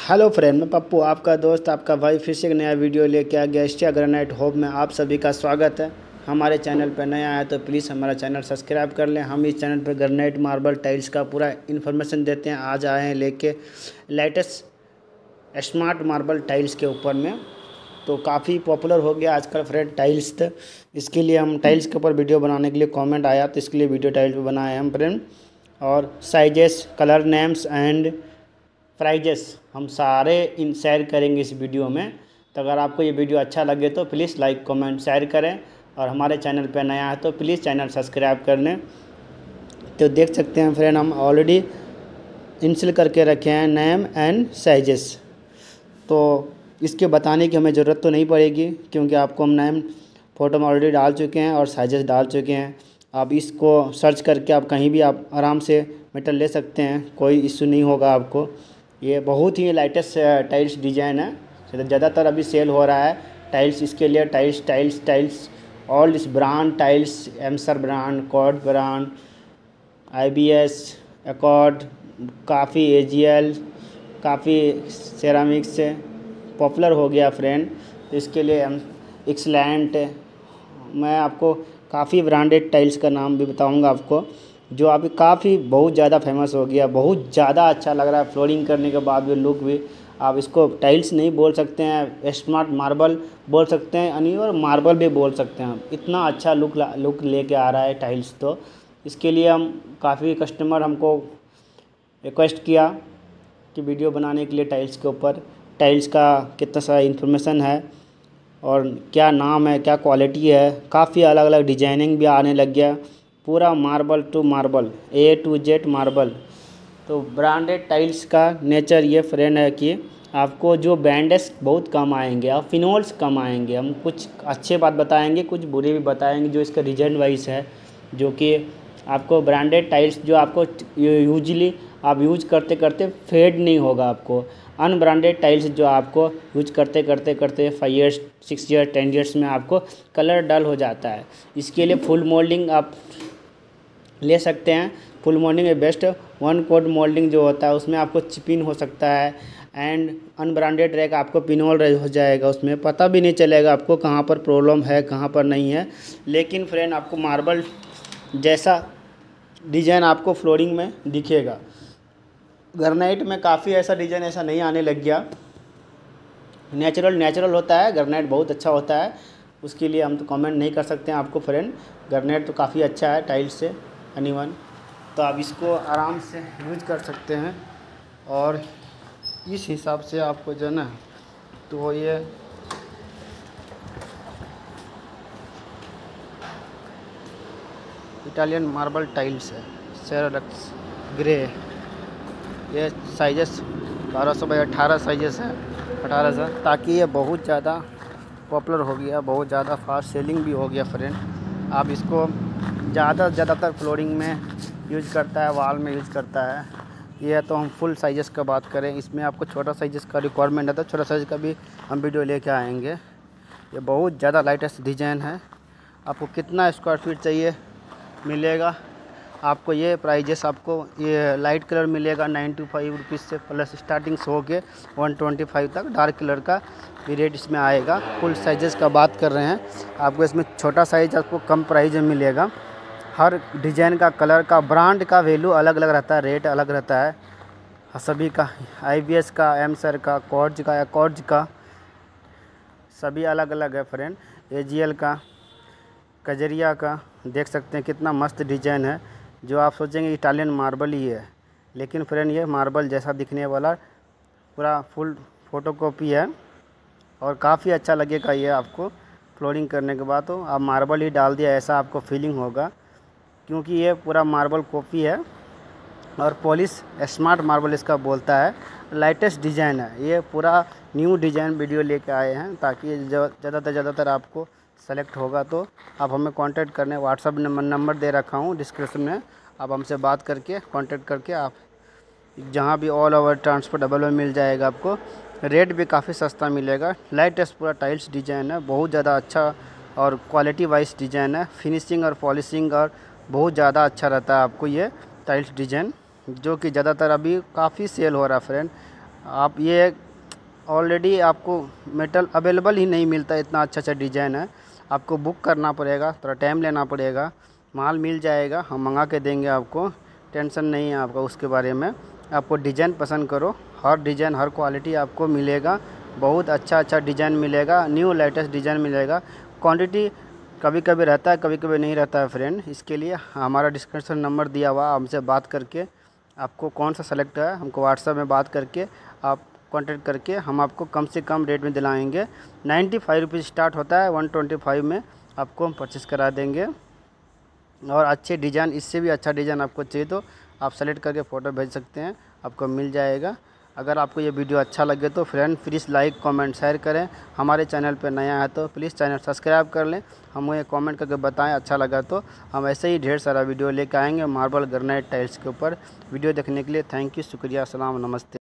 Hello friend, मैं पप्पू आपका दोस्त आपका भाई फिर से एक नया वीडियो लेके आ गया। स्टिया ग्रेनाइट होप में आप सभी का स्वागत है। हमारे चैनल पर नया है तो प्लीज़ हमारा चैनल सब्सक्राइब कर लें। हम इस चैनल पर ग्रेनाइट मार्बल टाइल्स का पूरा इन्फॉर्मेशन देते हैं। आज आए हैं लेके लेटेस्ट स्मार्ट मार्बल टाइल्स के ऊपर में, तो काफ़ी पॉपुलर हो गया आजकल फ्रेंड टाइल्स। तो इसके लिए हम टाइल्स के ऊपर वीडियो बनाने के लिए कमेंट आया, तो इसके लिए वीडियो टाइल्स पर बनाए हम फ्रेंड। और sizes, colour names and prices हम सारे इन शेयर करेंगे इस वीडियो में। तो अगर आपको ये वीडियो अच्छा लगे तो प्लीज़ लाइक कमेंट शेयर करें, और हमारे चैनल पर नया है तो प्लीज़ चैनल सब्सक्राइब कर लें। तो देख सकते हैं फ्रेंड, हम ऑलरेडी इंस्टॉल करके रखे हैं नेम एंड साइजेस, तो इसके बताने की हमें ज़रूरत तो नहीं पड़ेगी क्योंकि आपको हम नेम फ़ोटो में ऑलरेडी डाल चुके हैं और साइजेस डाल चुके हैं। आप इसको सर्च करके आप कहीं भी आप आराम से मेटल ले सकते हैं, कोई इशू नहीं होगा आपको। ये बहुत ही लेटेस्ट टाइल्स डिज़ाइन है, ज़्यादातर अभी सेल हो रहा है टाइल्स। इसके लिए टाइल्स ऑल इस ब्रांड टाइल्स, एमसर ब्रांड, कॉर्ड ब्रांड, IBS, एकॉर्ड, काफ़ी AGL, काफ़ी सेरामिक्स से पॉपुलर हो गया फ्रेंड। तो इसके लिए एक्सलेंट, मैं आपको काफ़ी ब्रांडेड टाइल्स का नाम भी बताऊंगा आपको, जो अभी काफ़ी बहुत ज़्यादा फेमस हो गया, बहुत ज़्यादा अच्छा लग रहा है फ्लोरिंग करने के बाद भी। लुक भी आप इसको टाइल्स नहीं बोल सकते हैं, स्मार्ट मार्बल बोल सकते हैं, यानी और मार्बल भी बोल सकते हैं। इतना अच्छा लुक लेके आ रहा है टाइल्स। तो इसके लिए हम काफ़ी कस्टमर हमको रिक्वेस्ट किया कि वीडियो बनाने के लिए टाइल्स के ऊपर, टाइल्स का कितना सारा इन्फॉर्मेशन है और क्या नाम है, क्या क्वालिटी है, काफ़ी अलग अलग डिजाइनिंग भी आने लग गया। पूरा marble to marble, A to Z marble. तो ब्रांडेड टाइल्स का नेचर ये फ्रेंड है कि आपको जो बैंडेस बहुत कम आएंगे और फिनोल्स कम आएंगे। हम कुछ अच्छे बात बताएंगे, कुछ बुरे भी बताएंगे जो इसका रीजन वाइज है, जो कि आपको ब्रांडेड टाइल्स जो आपको यूजली आप यूज करते करते फेड नहीं होगा। आपको अनब्रांडेड टाइल्स जो आपको यूज करते करते 5 ईयर्स 6 ईयर्स 10 ईयर्स में आपको कलर डल हो जाता है। इसके लिए फुल मोल्डिंग आप ले सकते हैं। फुल मोल्डिंग में बेस्ट 1 कोट मोल्डिंग जो होता है उसमें आपको चिपिन हो सकता है, एंड अनब्रांडेड रहेगा आपको पिनोल हो जाएगा, उसमें पता भी नहीं चलेगा आपको कहाँ पर प्रॉब्लम है कहाँ पर नहीं है। लेकिन फ्रेंड आपको मार्बल जैसा डिज़ाइन आपको फ्लोरिंग में दिखेगा। ग्रेनाइट में काफ़ी ऐसा डिज़ाइन ऐसा नहीं आने लग गया, नेचुरल होता है। ग्रेनाइट बहुत अच्छा होता है, उसके लिए हम तो कमेंट नहीं कर सकते हैं आपको फ्रेंड। ग्रेनाइट तो काफ़ी अच्छा है टाइल्स से एनीवन, तो आप इसको आराम से यूज कर सकते हैं। और इस हिसाब से आपको जो है ना, तो ये इटालियन मार्बल टाइल्स है, सेरालक्स ग्रे। ये साइजेस 1200 बाई 18 साइजेस है, 1800, ताकि ये बहुत ज़्यादा पॉपुलर हो गया, बहुत ज़्यादा फास्ट सेलिंग भी हो गया फ्रेंड। आप इसको ज़्यादातर फ्लोरिंग में यूज करता है, वॉल में यूज करता है। ये तो हम फुल साइजेस का बात करें, इसमें आपको छोटा साइजेस का रिक्वायरमेंट है तो छोटा साइज का भी हम वीडियो लेके आएंगे। ये बहुत ज़्यादा लेटेस्ट डिज़ाइन है। आपको कितना स्क्वायर फीट चाहिए मिलेगा आपको। ये प्राइजेस आपको ये लाइट कलर मिलेगा 95 रुपीज़ से प्लस स्टार्टिंग से होके 125 तक डार्क कलर का भी रेट इसमें आएगा। फुल साइजेस का बात कर रहे हैं, आपको इसमें छोटा साइज आपको कम प्राइस में मिलेगा। हर डिज़ाइन का, कलर का, ब्रांड का वैल्यू अलग अलग रहता है, रेट अलग रहता है सभी का। IBS का, एमसर का, कॉर्ज का, एकॉर्ज का, सभी अलग अलग है फ्रेंड। AGL का, कजरिया का, देख सकते हैं कितना मस्त डिज़ाइन है। जो आप सोचेंगे इटालियन मार्बल ही है, लेकिन फ्रेंड ये मार्बल जैसा दिखने वाला पूरा फुल फोटोकॉपी है और काफ़ी अच्छा लगेगा ये आपको फ्लोरिंग करने के बाद। तो आप मार्बल ही डाल दिया ऐसा आपको फीलिंग होगा, क्योंकि ये पूरा मार्बल कॉपी है और पॉलिश स्मार्ट मार्बल इसका बोलता है। लेटेस्ट डिज़ाइन है, ये पूरा न्यू डिज़ाइन वीडियो लेके आए हैं ताकि ज़्यादातर आपको सेलेक्ट होगा। तो आप हमें कांटेक्ट करने, व्हाट्सअप नंबर दे रखा हूँ डिस्क्रिप्शन में, आप हमसे बात करके कांटेक्ट करके आप जहाँ भी ऑल ओवर ट्रांसपोर्टेबल में मिल जाएगा। आपको रेट भी काफ़ी सस्ता मिलेगा। लेटेस्ट पूरा टाइल्स डिज़ाइन है, बहुत ज़्यादा अच्छा और क्वालिटी वाइज डिज़ाइन है। फिनिशिंग और पॉलिशिंग और बहुत ज़्यादा अच्छा रहता है आपको ये टाइल्स डिज़ाइन, जो कि ज़्यादातर अभी काफ़ी सेल हो रहा है फ्रेंड। आप ये ऑलरेडी आपको मेटल अवेलेबल ही नहीं मिलता, इतना अच्छा अच्छा डिज़ाइन है, आपको बुक करना पड़ेगा, थोड़ा टाइम लेना पड़ेगा। माल मिल जाएगा, हम मंगा के देंगे आपको, टेंशन नहीं है आपका उसके बारे में। आपको डिज़ाइन पसंद करो, हर डिज़ाइन हर क्वालिटी आपको मिलेगा, बहुत अच्छा अच्छा डिज़ाइन मिलेगा, न्यू लेटेस्ट डिज़ाइन मिलेगा। क्वांटिटी कभी कभी रहता है, कभी कभी नहीं रहता है फ्रेंड, इसके लिए हमारा डिस्क्रिप्शन नंबर दिया हुआ, हमसे बात करके आपको कौन सा सेलेक्ट है हमको व्हाट्सएप में बात करके आप कांटेक्ट करके हम आपको कम से कम रेट में दिलाएंगे। 95 रुपीज़ स्टार्ट होता है, 125 में आपको हम परचेज़ करा देंगे। और अच्छे डिज़ाइन, इससे भी अच्छा डिज़ाइन आपको चाहिए तो आप सेलेक्ट करके फ़ोटो भेज सकते हैं, आपको मिल जाएगा। अगर आपको ये वीडियो अच्छा लगे तो friend please like comment share करें। हमारे चैनल पर नया है तो प्लीज़ चैनल सब्सक्राइब कर लें, हमें कमेंट करके बताएं अच्छा लगा तो। हम ऐसे ही ढेर सारा वीडियो लेकर आएंगे मार्बल ग्रेनाइट टाइल्स के ऊपर। वीडियो देखने के लिए थैंक यू, शुक्रिया, अस्सलाम, नमस्ते।